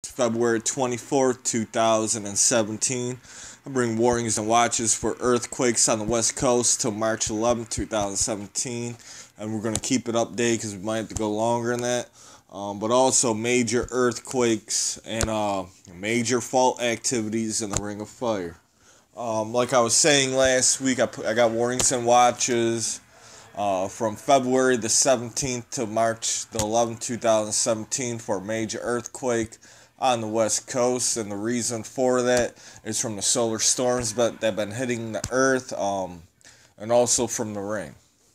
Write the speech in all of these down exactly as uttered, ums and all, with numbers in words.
February twenty-fourth, two thousand seventeen. I bring warnings and watches for earthquakes on the West Coast till March eleventh, two thousand seventeen. And we're going to keep it updated because we might have to go longer than that. Um, but also major earthquakes and uh, major fault activities in the Ring of Fire. Um, like I was saying last week, I, put, I got warnings and watches uh, from February the seventeenth to March the eleventh, two thousand seventeen for a major earthquake on the West Coast. And the reason for that is from the solar storms that have been hitting the Earth um, and also from the rain.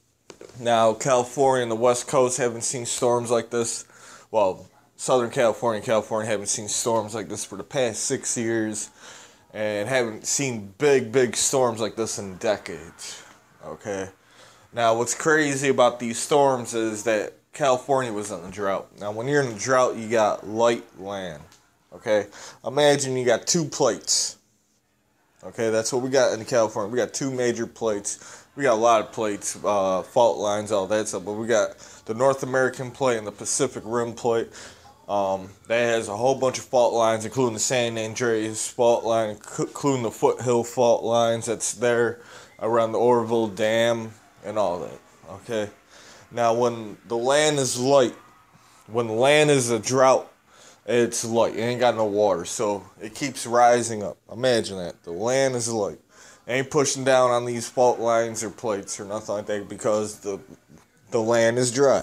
Now, California and the West Coast haven't seen storms like this. Well, Southern California and California haven't seen storms like this for the past six years. And haven't seen big, big storms like this in decades. Okay? Now, what's crazy about these storms is that California was in a drought. Now, when you're in a drought, you got light land. Okay? Imagine you got two plates. Okay? That's what we got in California. We got two major plates. We got a lot of plates, uh, fault lines, all that stuff. But we got the North American plate and the Pacific Rim plate. Um, that has a whole bunch of fault lines, including the San Andreas fault line, including the foothill fault lines that's there around the Oroville Dam and all that. Okay? Now, when the land is light, when the land is a drought, it's light. It ain't got no water, so it keeps rising up. Imagine that. The land is light. It ain't pushing down on these fault lines or plates or nothing like that because the the land is dry.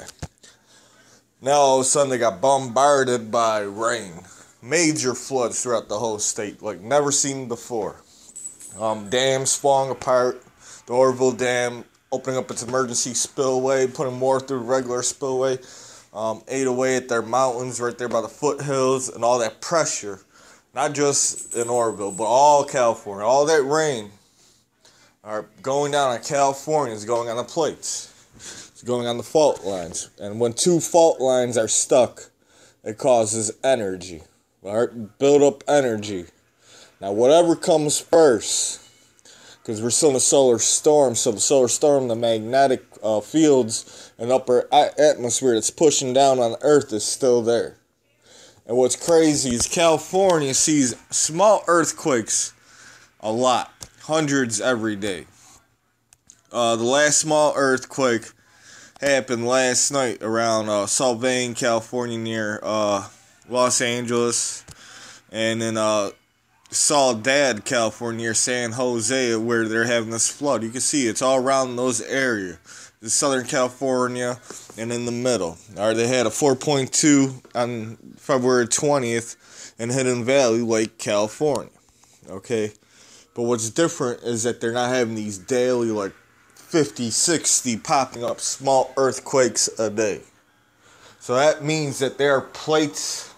Now, all of a sudden, they got bombarded by rain. Major floods throughout the whole state, like never seen before. Um, dams falling apart. The Oroville Dam opening up its emergency spillway, putting more through the regular spillway. Um, ate away at their mountains right there by the foothills, and all that pressure, not just in Oroville, but all California, all that rain are going down on California is going on the plates. It's going on the fault lines. And when two fault lines are stuck, it causes energy. Alright? Build up energy. Now, whatever comes first, because we're still in a solar storm, so the solar storm, the magnetic uh, fields and upper atmosphere that's pushing down on the Earth is still there. And what's crazy is California sees small earthquakes a lot. Hundreds every day. Uh, the last small earthquake happened last night around uh, Solvang, California, near uh, Los Angeles. And in uh, Soledad, California, near San Jose, where they're having this flood. You can see it's all around those areas. The Southern California and in the middle. All right, they had a four point two on February twentieth in Hidden Valley, Lake California. Okay? But what's different is that they're not having these daily, like, fifty, sixty popping up small earthquakes a day. So that means that there are plates,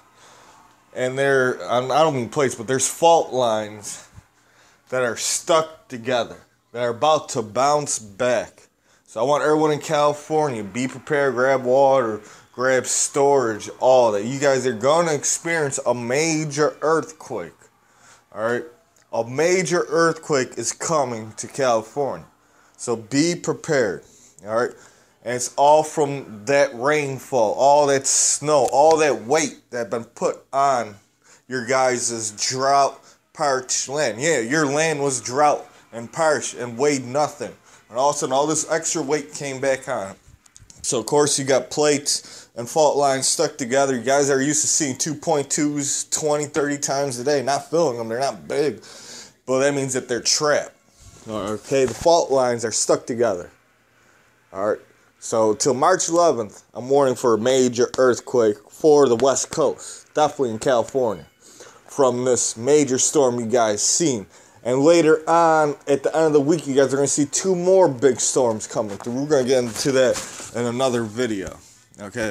and there, I don't mean plates, but there's fault lines that are stuck together, that are about to bounce back. So I want everyone in California, be prepared, grab water, grab storage, all that. You guys are going to experience a major earthquake, all right? A major earthquake is coming to California. So be prepared. All right? And it's all from that rainfall, all that snow, all that weight that been put on your guys' drought parched land. Yeah, your land was drought and parched and weighed nothing. And all of a sudden all this extra weight came back on. So of course you got plates and fault lines stuck together. You guys are used to seeing two point twos twenty, thirty times a day. Not feeling them. They're not big. But that means that they're trapped. Okay, the fault lines are stuck together. Alright. So till March eleventh, I'm warning for a major earthquake for the West Coast. Definitely in California. From this major storm you guys seen. And later on, at the end of the week, you guys are going to see two more big storms coming through. We're going to get into that in another video. Okay?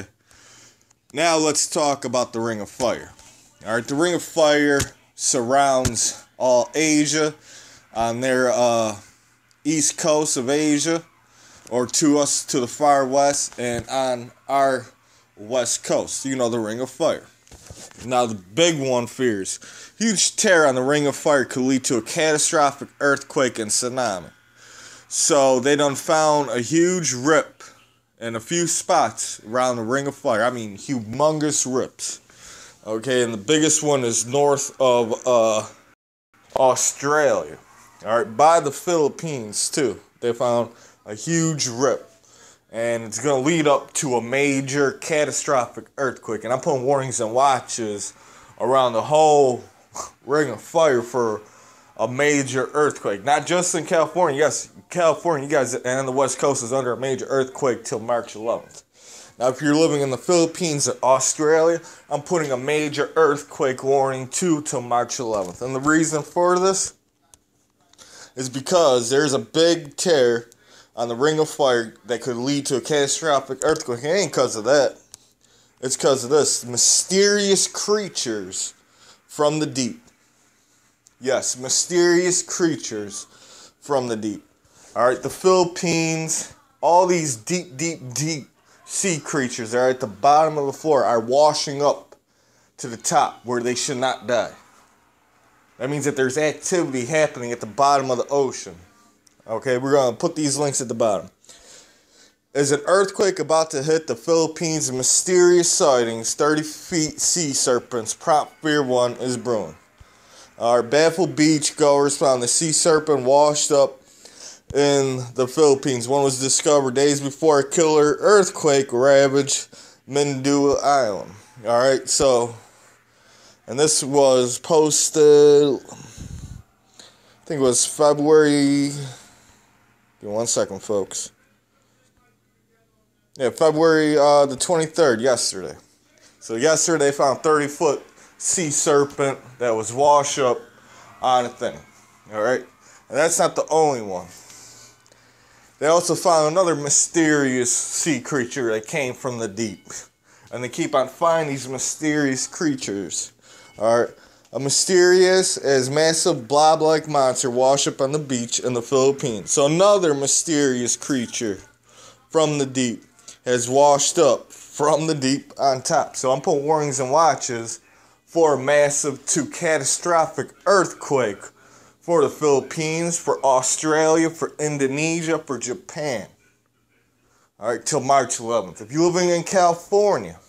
Now let's talk about the Ring of Fire. Alright, the Ring of Fire surrounds all Asia on their uh, east coast of Asia, or to us to the far west, and on our west coast. You know, the Ring of Fire. Now the big one fears huge tear on the Ring of Fire could lead to a catastrophic earthquake and tsunami. So they done found a huge rip in a few spots around the Ring of Fire. I mean, humongous rips. Okay, and the biggest one is north of uh, Australia. All right, by the Philippines too. They found a huge rip, and it's going to lead up to a major catastrophic earthquake. And I'm putting warnings and watches around the whole ring of fire for a major earthquake. Not just in California. Yes, California, you guys, and the West Coast is under a major earthquake till March eleventh. Now, if you're living in the Philippines or Australia, I'm putting a major earthquake warning too till March eleventh. And the reason for this is because there's a big tear on the ring of fire that could lead to a catastrophic earthquake. It ain't because of that. It's because of this. Mysterious creatures from the deep. Yes, mysterious creatures from the deep. All right, the Philippines, all these deep, deep, deep sea creatures that are at the bottom of the floor are washing up to the top where they should not die. That means that there's activity happening at the bottom of the ocean. Okay, we're going to put these links at the bottom. Is an earthquake about to hit the Philippines? Mysterious sightings, thirty feet sea serpents, prompt fear one is brewing. Our baffled beach goers found the sea serpent washed up in the Philippines. One was discovered days before a killer earthquake ravaged Mindoro Island. Alright, so, and this was posted, I think it was February, give me one second, folks. Yeah, February uh, the twenty-third, yesterday. So yesterday they found thirty foot sea serpent that was washed up on a thing. Alright? And that's not the only one. They also found another mysterious sea creature that came from the deep. And they keep on finding these mysterious creatures. Alright? A mysterious as massive blob-like monster washed up on the beach in the Philippines. So another mysterious creature from the deep has washed up from the deep on top. So I'm putting warnings and watches for a massive to catastrophic earthquake for the Philippines, for Australia, for Indonesia, for Japan. Alright, till March eleventh. If you're living in California,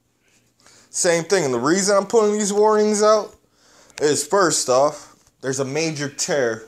same thing. And the reason I'm putting these warnings out is, first off, there's a major tear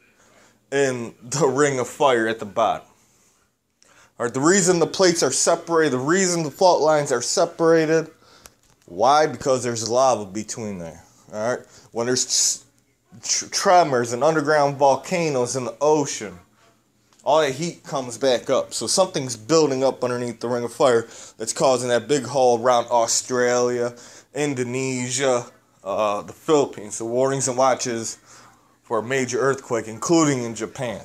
in the ring of fire at the bottom. Alright, the reason the plates are separated, the reason the fault lines are separated, why? Because there's lava between there. Alright, when there's tr- tremors and underground volcanoes in the ocean, all that heat comes back up. So something's building up underneath the ring of fire that's causing that big hole around Australia, Indonesia, uh, the Philippines. So warnings and watches for a major earthquake, including in Japan.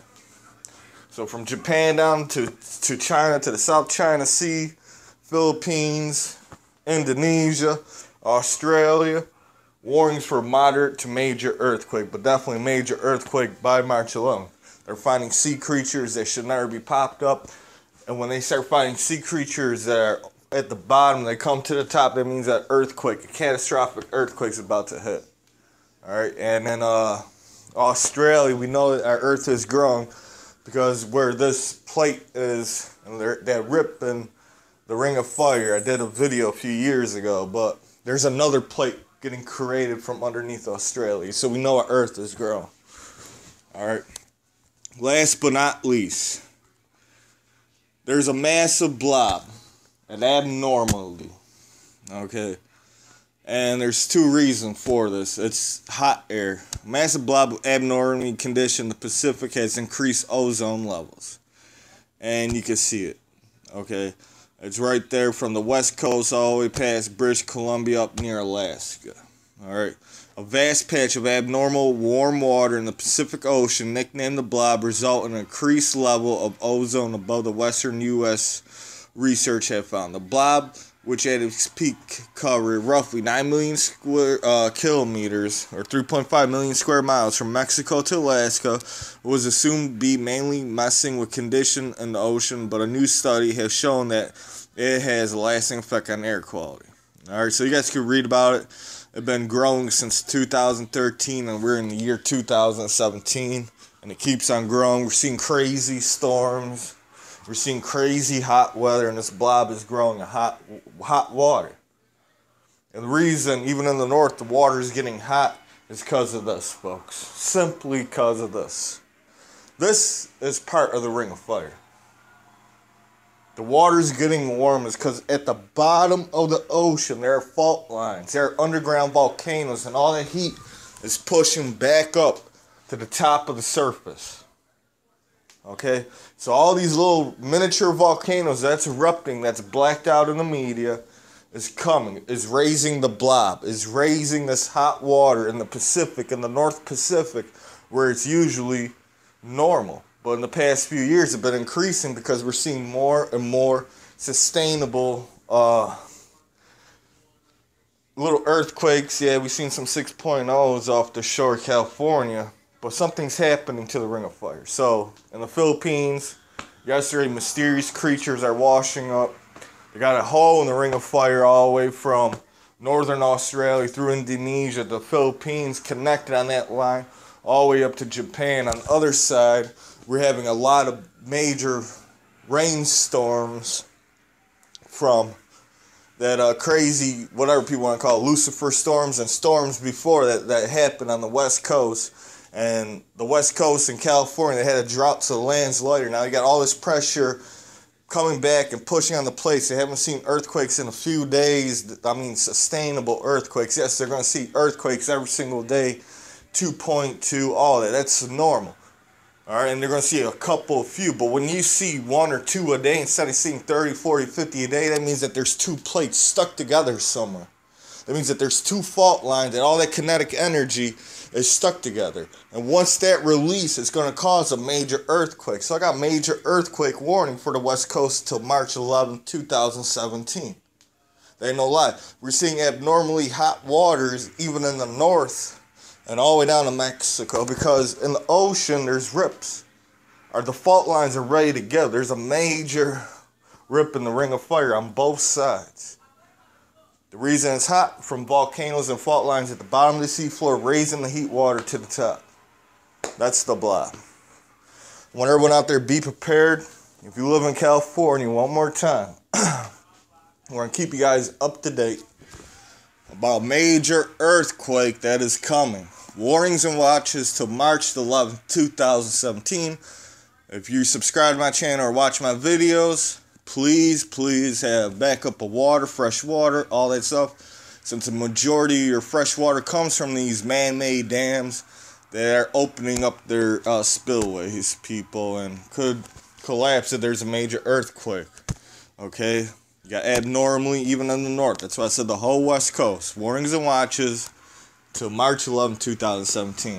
So from Japan down to, to China, to the South China Sea, Philippines, Indonesia, Australia, warnings for moderate to major earthquake, but definitely major earthquake by March eleventh. They're finding sea creatures that should never be popped up. And when they start finding sea creatures that are at the bottom, they come to the top, that means that earthquake, a catastrophic earthquake is about to hit. Alright, and then uh, Australia, we know that our earth is growing because where this plate is, and that rip in the ring of fire, I did a video a few years ago, but there's another plate getting created from underneath Australia. So we know our earth is growing. Alright. Last but not least, there's a massive blob, an abnormality. Okay. And there's two reasons for this. It's hot air. A massive blob of abnormality condition in the Pacific has increased ozone levels. And you can see it. Okay. It's right there from the west coast all the way past British Columbia up near Alaska. Alright. A vast patch of abnormal warm water in the Pacific Ocean, nicknamed the blob, result in an increased level of ozone above the western U S research have found. The blob, which at its peak covered roughly nine million square uh, kilometers, or three point five million square miles from Mexico to Alaska, was assumed to be mainly messing with condition in the ocean, but a new study has shown that it has a lasting effect on air quality. Alright, so you guys can read about it. It's been growing since two thousand thirteen, and we're in the year two thousand seventeen, and it keeps on growing. We're seeing crazy storms. We're seeing crazy hot weather, and this blob is growing in hot, hot water. And the reason, even in the north, the water is getting hot is because of this, folks. Simply because of this. This is part of the Ring of Fire. The water's getting warm is because at the bottom of the ocean, there are fault lines. There are underground volcanoes, and all that heat is pushing back up to the top of the surface. Okay? So all these little miniature volcanoes that's erupting, that's blacked out in the media, is coming, is raising the blob, is raising this hot water in the Pacific, in the North Pacific, where it's usually normal. But in the past few years, it's been increasing because we're seeing more and more sustainable uh, little earthquakes. Yeah, we've seen some six point ohs off the shore of California, but something's happening to the Ring of Fire. So, in the Philippines, yesterday, mysterious creatures are washing up. They got a hole in the Ring of Fire all the way from northern Australia through Indonesia, the Philippines, connected on that line, all the way up to Japan. On the other side, we're having a lot of major rainstorms from that uh, crazy, whatever people want to call it, Lucifer storms and storms before that, that happened on the West Coast. And the West Coast in California, they had a drought, so the land's lighter. Now you got all this pressure coming back and pushing on the plates. They haven't seen earthquakes in a few days. I mean, sustainable earthquakes. Yes, they're going to see earthquakes every single day, two point two, all that. That's normal. All right, and they're going to see a couple, few. But when you see one or two a day instead of seeing thirty, forty, fifty a day, that means that there's two plates stuck together somewhere. That means that there's two fault lines, and all that kinetic energy is stuck together. And once that release, it's going to cause a major earthquake. So I got major earthquake warning for the West Coast till March eleventh, two thousand seventeen. They ain't no lie. We're seeing abnormally hot waters even in the north and all the way down to Mexico, because in the ocean there's rips. Or the fault lines are ready to go. There's a major rip in the Ring of Fire on both sides. The reason it's hot, from volcanoes and fault lines at the bottom of the seafloor, raising the heat water to the top. That's the blob. I want everyone out there, be prepared. If you live in California, one more time, we're going to keep you guys up to date about a major earthquake that is coming. Warnings and watches till March eleventh, two thousand seventeen. If you subscribe to my channel or watch my videos, please, please have backup of water, fresh water, all that stuff. Since the majority of your fresh water comes from these man-made dams that are opening up their uh, spillways, people, and could collapse if there's a major earthquake. Okay? You got abnormally, even in the north. That's why I said the whole West Coast. Warnings and watches till March eleventh, two thousand seventeen.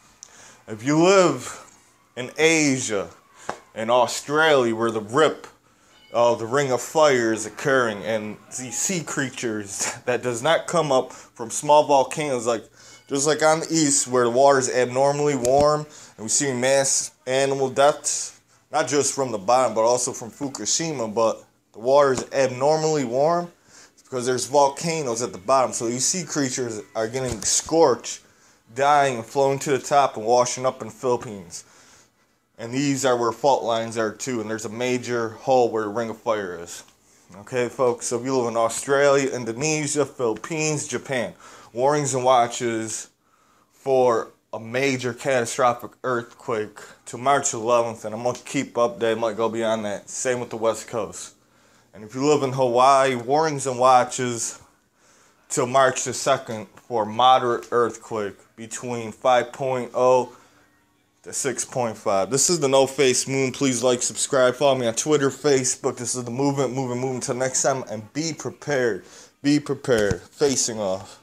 If you live in Asia and Australia, where the rip of the Ring of Fire is occurring, and these sea creatures that does not come up from small volcanoes, like just like on the east where the water is abnormally warm, and we see mass animal deaths, not just from the bottom, but also from Fukushima, but the water is abnormally warm because there's volcanoes at the bottom. So these sea creatures are getting scorched, dying, and flowing to the top and washing up in the Philippines. And these are where fault lines are too, and there's a major hole where the Ring of Fire is. Okay, folks, so if you live in Australia, Indonesia, Philippines, Japan, warnings and watches for a major catastrophic earthquake to March eleventh, and I'm going to keep updated, might go beyond that. Same with the West Coast. And if you live in Hawaii, warnings and watches till March the second for moderate earthquake between five point oh to six point five. This is the No Face Moon. Please like, subscribe, follow me on Twitter, Facebook. This is the movement, moving, moving. Until next time, and be prepared. Be prepared. Facing off.